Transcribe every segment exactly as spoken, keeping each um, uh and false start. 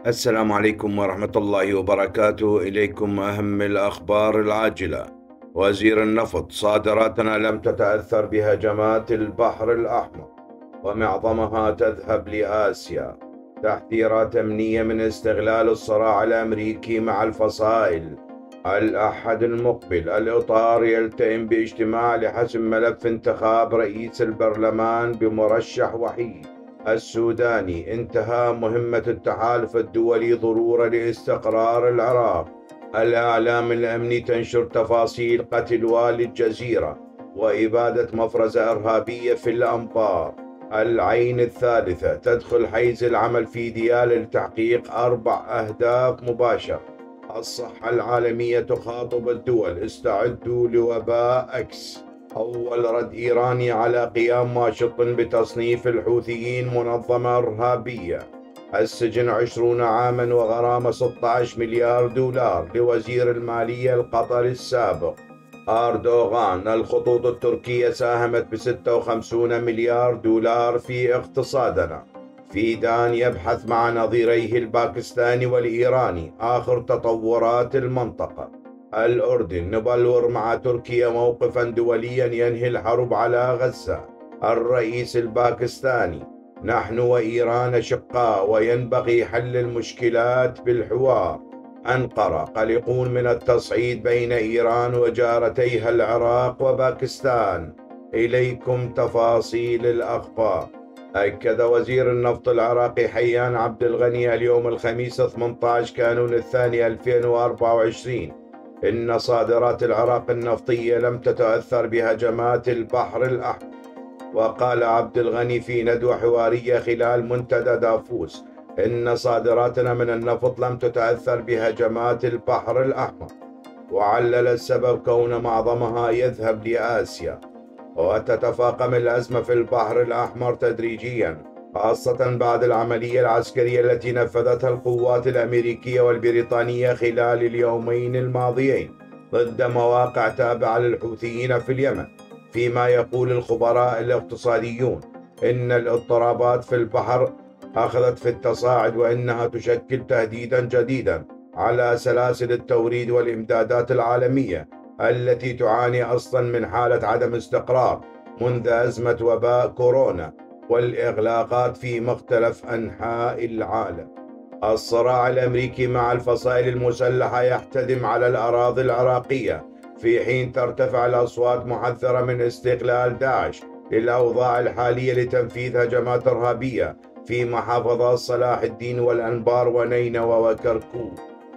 السلام عليكم ورحمة الله وبركاته. إليكم أهم الأخبار العاجلة. وزير النفط: صادراتنا لم تتأثر بهجمات البحر الأحمر ومعظمها تذهب لآسيا. تحذيرات أمنية من استغلال الصراع الأمريكي مع الفصائل. الأحد المقبل الإطار يلتئم باجتماع لحسم ملف انتخاب رئيس البرلمان بمرشح وحيد. السوداني: انتهى مهمة التحالف الدولي ضرورة لاستقرار العراق. الإعلام الأمني تنشر تفاصيل قتل والي الجزيرة وإبادة مفرزة إرهابية في الأنبار. العين الثالثة تدخل حيز العمل في ديالى لتحقيق أربع أهداف مباشرة. الصحة العالمية تخاطب الدول: استعدوا لوباء أكس. أول رد إيراني على قيام واشنطن بتصنيف الحوثيين منظمة إرهابية. السجن عشرون عاما وغرامة ستة عشر مليار دولار لوزير المالية القطري السابق. أردوغان: الخطوط التركية ساهمت ب ستة وخمسين مليار دولار في اقتصادنا. فيدان يبحث مع نظيريه الباكستاني والإيراني آخر تطورات المنطقة. الأردن: نبلور مع تركيا موقفا دوليا ينهي الحرب على غزة. الرئيس الباكستاني: نحن وإيران أشقاء وينبغي حل المشكلات بالحوار. أنقرة: قلقون من التصعيد بين إيران وجارتيها العراق وباكستان. إليكم تفاصيل الأخبار. أكد وزير النفط العراقي حيان عبد الغني اليوم الخميس ثمانية عشر كانون الثاني ألفين وأربعة وعشرين إن صادرات العراق النفطية لم تتأثر بهجمات البحر الأحمر. وقال عبد الغني في ندوة حوارية خلال منتدى دافوس إن صادراتنا من النفط لم تتأثر بهجمات البحر الأحمر، وعلل السبب كون معظمها يذهب لآسيا. وتتفاقم الأزمة في البحر الأحمر تدريجيا، خاصة بعد العملية العسكرية التي نفذتها القوات الأمريكية والبريطانية خلال اليومين الماضيين ضد مواقع تابعة للحوثيين في اليمن. فيما يقول الخبراء الاقتصاديون إن الاضطرابات في البحر أخذت في التصاعد، وإنها تشكل تهديدا جديدا على سلاسل التوريد والإمدادات العالمية التي تعاني أصلا من حالة عدم استقرار منذ أزمة وباء كورونا والإغلاقات في مختلف أنحاء العالم. الصراع الأمريكي مع الفصائل المسلحة يحتدم على الأراضي العراقية، في حين ترتفع الأصوات محذرة من استغلال داعش للأوضاع الحالية لتنفيذ هجمات إرهابية في محافظات صلاح الدين والأنبار ونينوى وكركوك.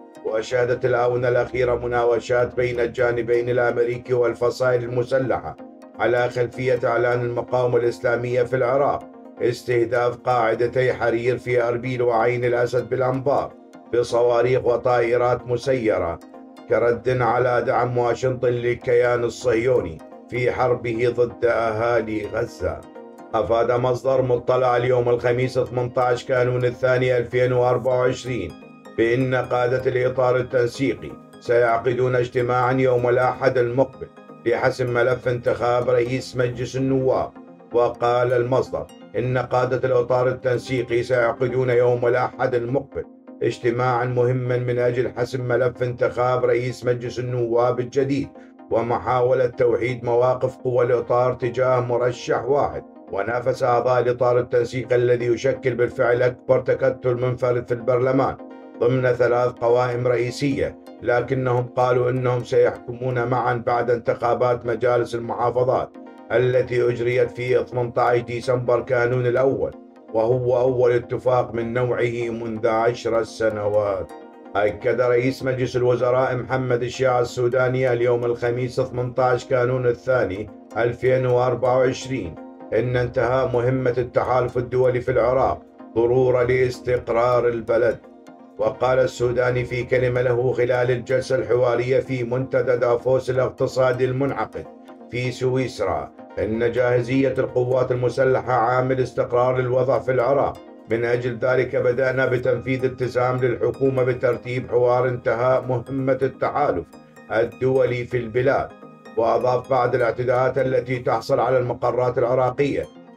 وشهدت الآونة الأخيرة مناوشات بين الجانبين الأمريكي والفصائل المسلحة على خلفية إعلان المقاومة الإسلامية في العراق استهداف قاعدتي حرير في أربيل وعين الأسد بالأنبار بصواريخ وطائرات مسيرة كرد على دعم واشنطن للكيان الصهيوني في حربه ضد أهالي غزة. أفاد مصدر مطلع اليوم الخميس ثمانية عشر كانون الثاني ألفين وأربعة وعشرين بأن قادة الإطار التنسيقي سيعقدون اجتماعا يوم الأحد المقبل لحسم ملف انتخاب رئيس مجلس النواب. وقال المصدر إن قادة الإطار التنسيقي سيعقدون يوم الأحد المقبل اجتماعا مهما من أجل حسم ملف انتخاب رئيس مجلس النواب الجديد ومحاولة توحيد مواقف قوى الإطار تجاه مرشح واحد. ونافس أعضاء الإطار التنسيقي الذي يشكل بالفعل أكبر تكتل منفرد في البرلمان ضمن ثلاث قوائم رئيسية، لكنهم قالوا إنهم سيحكمون معا بعد انتخابات مجالس المحافظات التي أجريت في ثمانية عشر ديسمبر كانون الأول، وهو أول اتفاق من نوعه منذ عشر سنوات. أكد رئيس مجلس الوزراء محمد الشيع السوداني اليوم الخميس ثمانية عشر كانون الثاني ألفين وأربعة وعشرين إن انتهاء مهمة التحالف الدولي في العراق ضرورة لاستقرار البلد. وقال السوداني في كلمة له خلال الجلسة الحوارية في منتدى دافوس الاقتصادي المنعقد في سويسرا إن جاهزية القوات المسلحة عامل استقرار للوضع في العراق، من أجل ذلك بدأنا بتنفيذ اتسام للحكومة بترتيب حوار انتهاء مهمة التحالف الدولي في البلاد. وأضاف بعد الاعتداءات التي تحصل على المقرات العراقية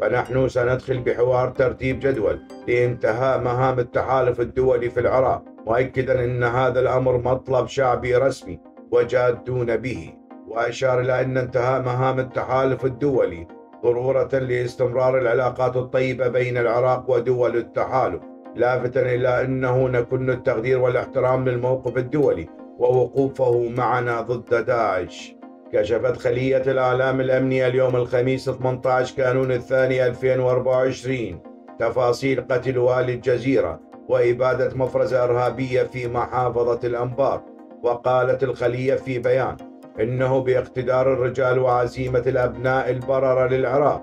فنحن سندخل بحوار ترتيب جدول لانتهاء مهام التحالف الدولي في العراق، مؤكدا أن هذا الأمر مطلب شعبي رسمي وجادون به. وأشار إلى أن انتهاء مهام التحالف الدولي ضرورة لاستمرار العلاقات الطيبة بين العراق ودول التحالف، لافتا إلى أنه نكن التقدير والاحترام للموقف الدولي ووقوفه معنا ضد داعش. كشفت خلية الإعلام الأمنية اليوم الخميس ثمانية عشر كانون الثاني ألفين وأربعة وعشرين تفاصيل قتل والي الجزيرة وإبادة مفرزة إرهابية في محافظة الأنبار. وقالت الخلية في بيان إنه باقتدار الرجال وعزيمة الأبناء البررة للعراق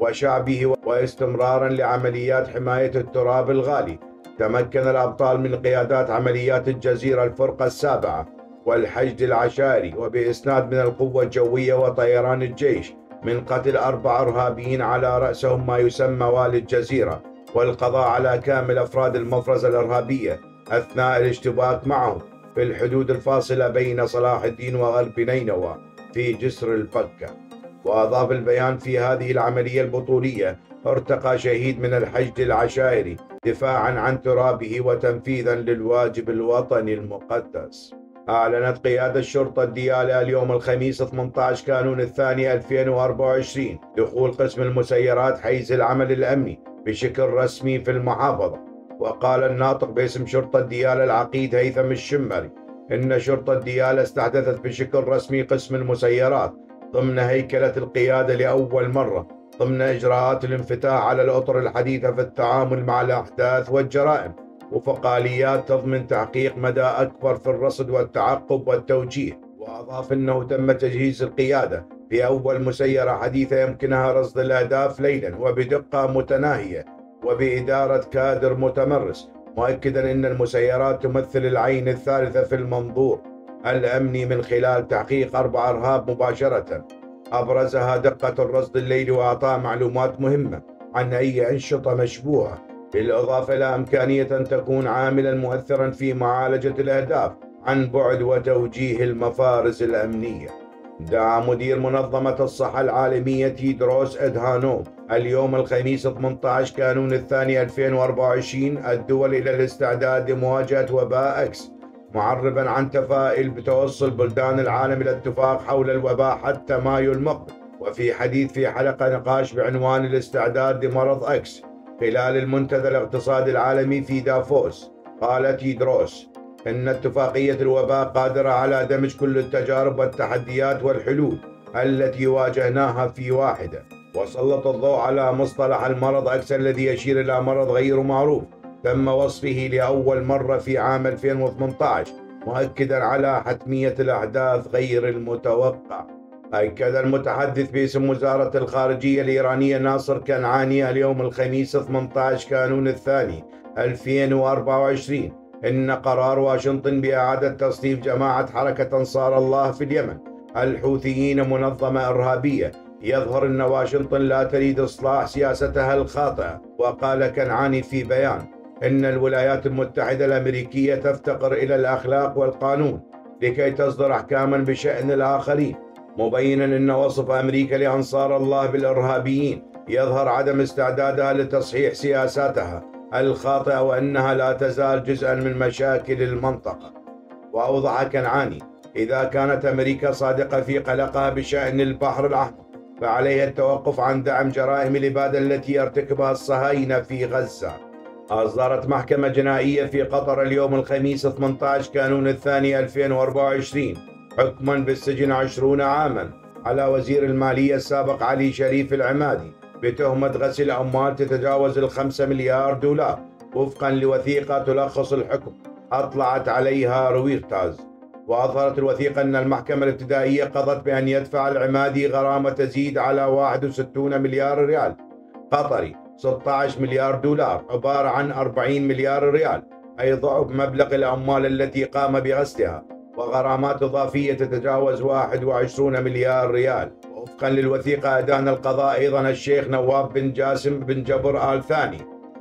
وشعبه واستمرارا لعمليات حماية التراب الغالي، تمكن الأبطال من قيادات عمليات الجزيرة الفرقة السابعة والحشد العشائري وبإسناد من القوة الجوية وطيران الجيش من قتل أربع إرهابيين على رأسهم ما يسمى والي الجزيرة، والقضاء على كامل أفراد المفرزة الإرهابية أثناء الاشتباك معهم في الحدود الفاصلة بين صلاح الدين وغرب نينوى في جسر البكة. وأضاف البيان في هذه العملية البطولية ارتقى شهيد من الحشد العشائري دفاعا عن ترابه وتنفيذا للواجب الوطني المقدس. أعلنت قيادة الشرطة الديالى اليوم الخميس ثمانية عشر كانون الثاني ألفين وأربعة وعشرين دخول قسم المسيرات حيز العمل الأمني بشكل رسمي في المحافظة. وقال الناطق باسم شرطة ديالى العقيد هيثم الشمري إن شرطة ديالى استحدثت بشكل رسمي قسم المسيرات ضمن هيكلة القيادة لأول مرة ضمن إجراءات الانفتاح على الأطر الحديثة في التعامل مع الأحداث والجرائم وفقاليات تضمن تحقيق مدى أكبر في الرصد والتعقب والتوجيه. وأضاف أنه تم تجهيز القيادة في أول مسيرة حديثة يمكنها رصد الأهداف ليلا وبدقة متناهية وبإدارة كادر متمرس، مؤكدا أن المسيرات تمثل العين الثالثة في المنظور الأمني من خلال تحقيق أربع إرهاب مباشرة، أبرزها دقة الرصد الليلي وإعطاء معلومات مهمة عن أي أنشطة مشبوهة، بالإضافة إلى إمكانية أن تكون عاملا مؤثرا في معالجة الأهداف عن بعد وتوجيه المفارز الأمنية. دعا مدير منظمة الصحة العالمية تيدروس أدهانوم اليوم الخميس ثمانية عشر كانون الثاني ألفين وأربعة وعشرين الدول إلى الاستعداد لمواجهة وباء إكس، معربا عن تفائل بتوصل بلدان العالم إلى اتفاق حول الوباء حتى مايو المقبل. وفي حديث في حلقة نقاش بعنوان الاستعداد لمرض إكس خلال المنتدى الاقتصادي العالمي في دافوس، قال تيدروس إن اتفاقية الوباء قادرة على دمج كل التجارب والتحديات والحلول التي واجهناها في واحدة، وسلط الضوء على مصطلح المرض إكس الذي يشير إلى مرض غير معروف تم وصفه لأول مرة في عام ألفين وثمانية عشر، مؤكدا على حتمية الأحداث غير المتوقعة. أكد المتحدث باسم وزارة الخارجية الإيرانية ناصر كنعاني اليوم الخميس ثمانية عشر كانون الثاني ألفين وأربعة وعشرين إن قرار واشنطن بإعادة تصنيف جماعة حركة أنصار الله في اليمن الحوثيين منظمة إرهابية يظهر أن واشنطن لا تريد إصلاح سياستها الخاطئة. وقال كنعاني في بيان إن الولايات المتحدة الأمريكية تفتقر إلى الأخلاق والقانون لكي تصدر أحكاما بشأن الآخرين، مبينا أن وصف أمريكا لأنصار الله بالإرهابيين يظهر عدم استعدادها لتصحيح سياساتها الخاطئة وأنها لا تزال جزءا من مشاكل المنطقة. وأوضح كنعاني إذا كانت أمريكا صادقة في قلقها بشأن البحر الأحمر فعليها التوقف عن دعم جرائم الإبادة التي يرتكبها الصهاينة في غزة. أصدرت محكمة جنائية في قطر اليوم الخميس ثمانية عشر كانون الثاني ألفين وأربعة وعشرين حكما بالسجن عشرين عاما على وزير المالية السابق علي شريف العمادي بتهمة غسل أموال تتجاوز الخمسة مليار دولار وفقا لوثيقة تلخص الحكم أطلعت عليها رويترز. وأظهرت الوثيقة أن المحكمة الابتدائية قضت بأن يدفع العمادي غرامة تزيد على واحد وستين مليار ريال قطري ستة عشر مليار دولار عبارة عن أربعين مليار ريال، أي ضعف مبلغ الأموال التي قام بغسلها، وغرامات إضافية تتجاوز واحد وعشرين مليار ريال. وفقا للوثيقة أدان القضاء أيضا الشيخ نواف بن جاسم بن جبر آل ثاني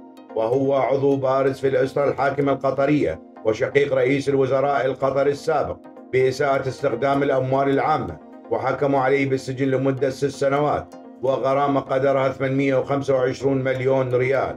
وهو عضو بارز في الأسرة الحاكمة القطرية وشقيق رئيس الوزراء القطري السابق بإساءة استخدام الأموال العامة، وحكموا عليه بالسجن لمدة ست سنوات وغرامة قدرها ثمانمئة وخمسة وعشرين مليون ريال.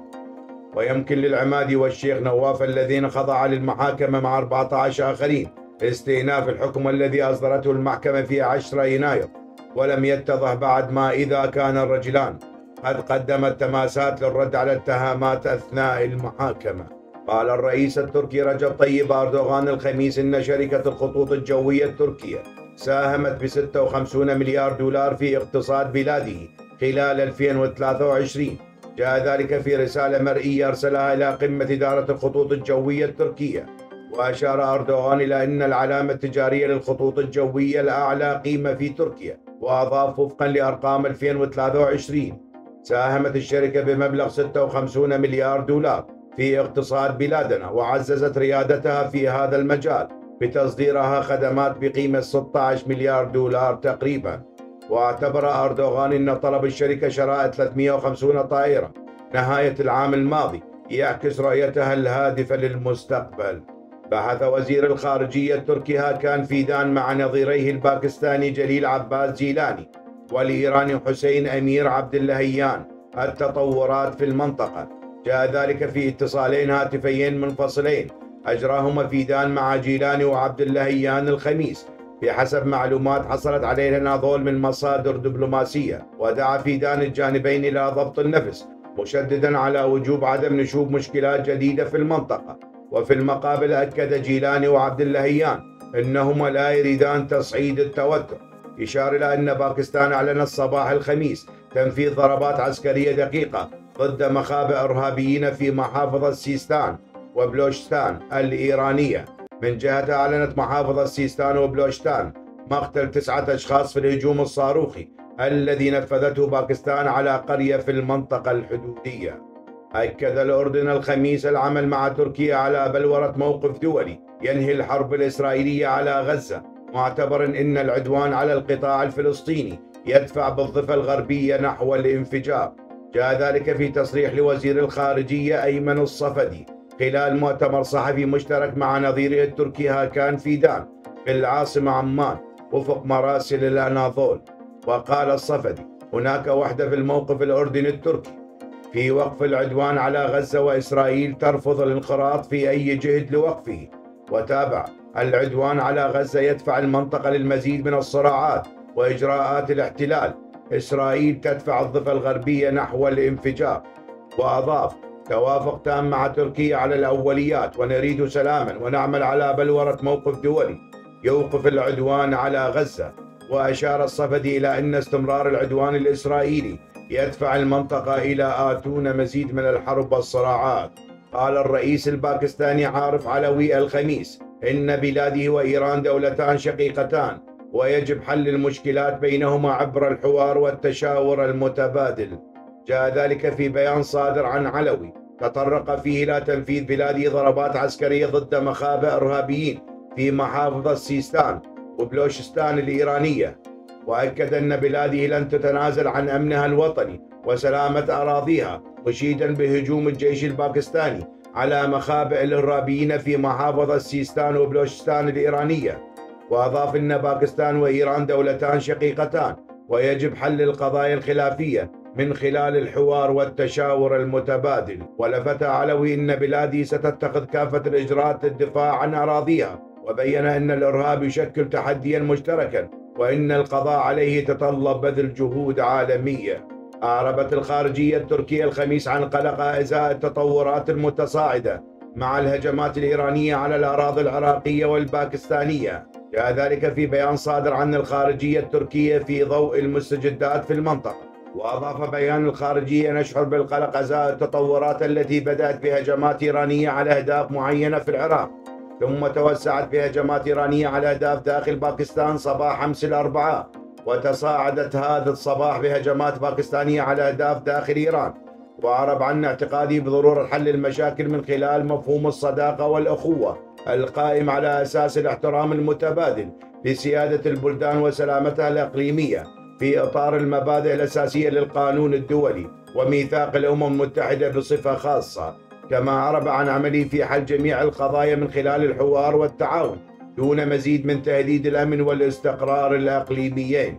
ويمكن للعمادي والشيخ نواف الذين خضعا للمحاكمة مع أربعة عشر آخرين استئناف الحكم الذي أصدرته المحكمة في عشرة يناير، ولم يتضح بعد ما إذا كان الرجلان قد قدما تماسات للرد على الاتهامات أثناء المحاكمة. قال الرئيس التركي رجب طيب أردوغان الخميس إن شركة الخطوط الجوية التركية ساهمت ب ستة وخمسين مليار دولار في اقتصاد بلاده خلال ألفين وثلاثة وعشرين. جاء ذلك في رسالة مرئية أرسلها إلى قمة إدارة الخطوط الجوية التركية. وأشار أردوغان إلى أن العلامة التجارية للخطوط الجوية الأعلى قيمة في تركيا، وأضاف وفقا لأرقام ألفين وثلاثة وعشرين ساهمت الشركة بمبلغ ستة وخمسين مليار دولار في اقتصاد بلادنا، وعززت ريادتها في هذا المجال بتصديرها خدمات بقيمة ستة عشر مليار دولار تقريبا. واعتبر أردوغان أن طلب الشركة شراء ثلاثمئة وخمسين طائرة نهاية العام الماضي يعكس رؤيتها الهادفة للمستقبل. بحث وزير الخارجية التركي هاكان فيدان مع نظيريه الباكستاني جليل عباس جيلاني والإيراني حسين أمير عبد اللهيان التطورات في المنطقة. جاء ذلك في اتصالين هاتفيين منفصلين أجراهما فيدان مع جيلاني وعبد اللهيان الخميس بحسب معلومات حصلت عليها ناظول من مصادر دبلوماسية. ودعا فيدان الجانبين إلى ضبط النفس، مشددا على وجوب عدم نشوب مشكلات جديدة في المنطقة. وفي المقابل أكد جيلاني وعبد اللهيان أنهما لا يريدان تصعيد التوتر، إشار إلى أن باكستان أعلنت صباح الخميس تنفيذ ضربات عسكرية دقيقة ضد مخابئ إرهابيين في محافظة سيستان وبلوشستان الإيرانية. من جهتها أعلنت محافظة سيستان وبلوشستان مقتل تسعة أشخاص في الهجوم الصاروخي الذي نفذته باكستان على قرية في المنطقة الحدودية. أكد الأردن الخميس العمل مع تركيا على بلورة موقف دولي ينهي الحرب الإسرائيلية على غزة، معتبرا أن العدوان على القطاع الفلسطيني يدفع بالضفة الغربية نحو الانفجار. جاء ذلك في تصريح لوزير الخارجية أيمن الصفدي خلال مؤتمر صحفي مشترك مع نظيره التركي هاكان فيدان بالعاصمة عمان وفق مراسل الأناضول. وقال الصفدي هناك وحدة في الموقف الأردني التركي في وقف العدوان على غزة، وإسرائيل ترفض الانخراط في أي جهد لوقفه. وتابع العدوان على غزة يدفع المنطقة للمزيد من الصراعات وإجراءات الاحتلال. إسرائيل تدفع الضفة الغربية نحو الانفجار. وأضاف توافق تام مع تركيا على الأوليات ونريد سلاما ونعمل على بلورة موقف دولي يوقف العدوان على غزة. وأشار الصفدي إلى أن استمرار العدوان الإسرائيلي يدفع المنطقة إلى آتون مزيد من الحرب والصراعات. قال الرئيس الباكستاني عارف علوي الخميس إن بلاده وإيران دولتان شقيقتان ويجب حل المشكلات بينهما عبر الحوار والتشاور المتبادل. جاء ذلك في بيان صادر عن علوي تطرق فيه إلى تنفيذ بلاده ضربات عسكرية ضد مخابئ إرهابيين في محافظة سيستان وبلوشستان الإيرانية، وأكد أن بلاده لن تتنازل عن أمنها الوطني وسلامة أراضيها، مشيدا بهجوم الجيش الباكستاني على مخابئ الإرهابيين في محافظة سيستان وبلوشستان الإيرانية. وأضاف أن باكستان وإيران دولتان شقيقتان ويجب حل القضايا الخلافية من خلال الحوار والتشاور المتبادل. ولفت علوي أن بلاده ستتخذ كافة الإجراءات للدفاع عن أراضيها، وبين أن الإرهاب يشكل تحديا مشتركا وإن القضاء عليه يتطلب بذل جهود عالمية. أعربت الخارجية التركية الخميس عن قلقها إزاء التطورات المتصاعدة مع الهجمات الإيرانية على الأراضي العراقية والباكستانية. جاء ذلك في بيان صادر عن الخارجية التركية في ضوء المستجدات في المنطقة. وأضاف بيان الخارجية نشعر بالقلق إزاء التطورات التي بدأت بهجمات إيرانية على أهداف معينة في العراق، ثم توسعت بهجمات إيرانية على أهداف داخل باكستان صباح أمس الأربعاء، وتصاعدت هذا الصباح بهجمات باكستانية على أهداف داخل إيران. وأعرب عن اعتقاده بضرورة حل المشاكل من خلال مفهوم الصداقة والأخوة القائم على أساس الاحترام المتبادل لسيادة البلدان وسلامتها الإقليمية في إطار المبادئ الأساسية للقانون الدولي وميثاق الأمم المتحدة بصفة خاصة. كما أعرب عن عمله في حل جميع القضايا من خلال الحوار والتعاون دون مزيد من تهديد الأمن والاستقرار الإقليميين.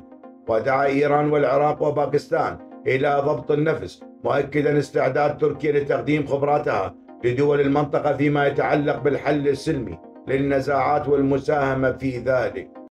ودعا إيران والعراق وباكستان إلى ضبط النفس، مؤكدا استعداد تركيا لتقديم خبراتها لدول المنطقة فيما يتعلق بالحل السلمي للنزاعات والمساهمة في ذلك.